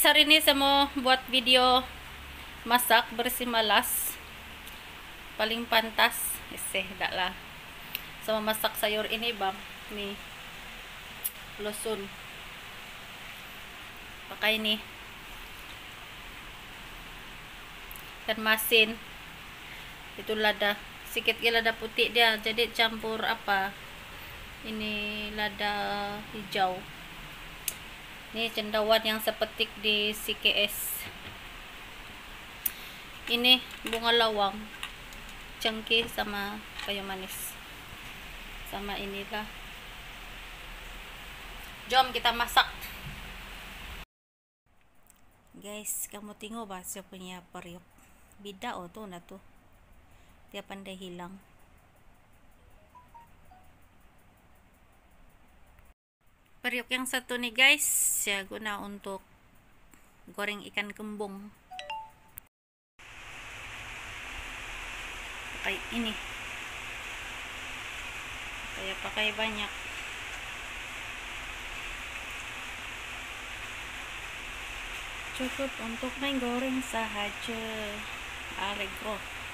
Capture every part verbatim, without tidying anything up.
hari ini saya mau buat video masak bersih malas. Paling pantas, iseh dak lah. Sama masak sayur ini bang, nih losun. Pakai ini ikan masin. Itu lada, sedikit lada putih dia, jadi campur apa? Ini lada hijau. Ini cendawan yang sepetik di C K S. Ini bunga lawang, cengkeh sama kayu manis. Sama inilah. Jom kita masak. Guys, kamu tengok ba saya punya periuk? Bida oh tuh na tuh. Dia pandai hilang. Periuk yang satu nih guys, saya guna untuk goreng ikan kembung. Pakai ini. Saya pakai banyak. Cukup untuk menggoreng sahaja. Allegro.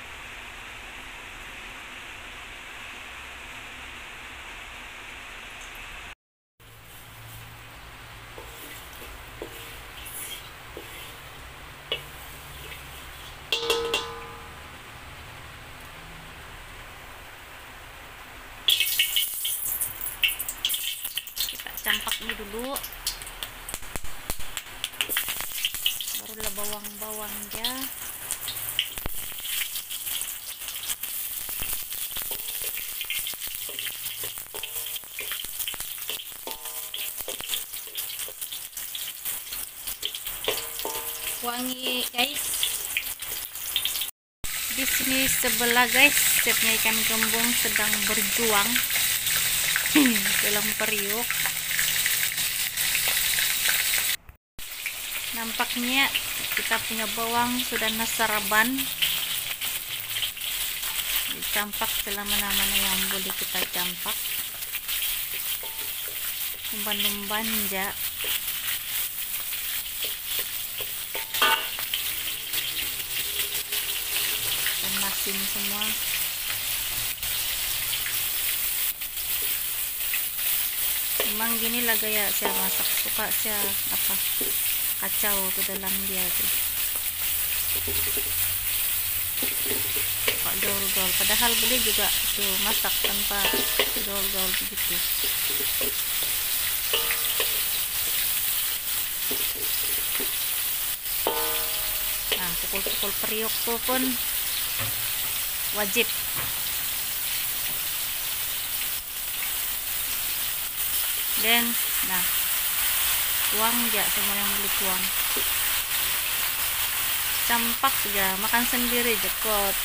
Campak ini dulu, barulah bawang-bawang ya. Wangi guys. Di sini sebelah guys, chefnya ikan kembung sedang berjuang dalam periuk. Nampaknya kita punya bawang sudah nasaraban, dicampak selama-lamanya yang boleh kita campak. Umban-umban ja. Dan masin semua. Memang gini lah gaya saya masak, suka saya apa kacau ke dalam dia tuh, pak gaul-gaul, padahal boleh juga tuh masak tanpa gaul-gaul begitu. Nah, pukul-pukul periuk tuh pun wajib. Dan nah, tuang aja semua yang beli tuang, campak saja, makan sendiri jekot.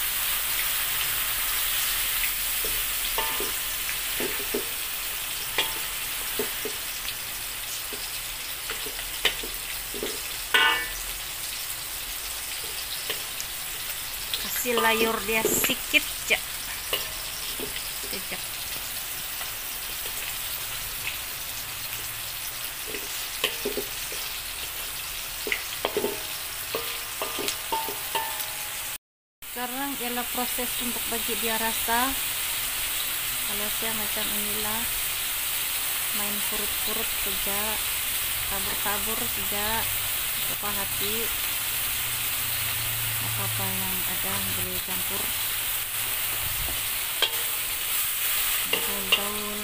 Kasih layur dia sedikit aja. Jejak. Sekarang ialah proses untuk bagi dia rasa. Kalau saya macam inilah, main purut-purut saja, tabur-tabur saja, suka hati. Apa-apa yang ada boleh campur. Gaul-gaul,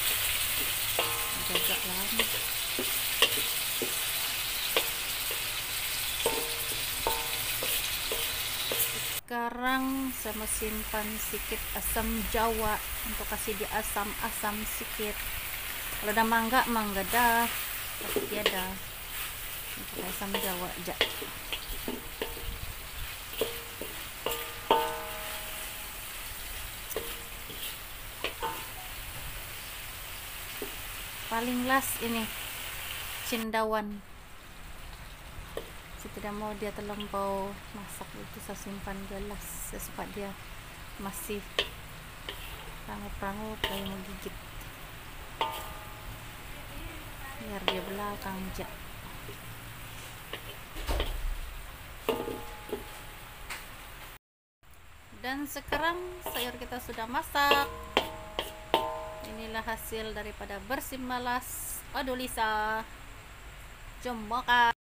jaga lah. Sekarang saya simpan sedikit asam jawa untuk kasih di asam-asam sedikit. Kalau ada mangga, mangga dah, tapi tiada. Untuk asam jawa aja. Paling last ini cendawan. Saya tidak mau dia terlampau masak, itu saya simpan gelas. Saya suka dia masih rangup-rangup kayak mau gigit, biar dia belakang aja. Dan sekarang sayur kita sudah masak. Inilah hasil daripada bersih malas. Aduh Lisa, jom makan.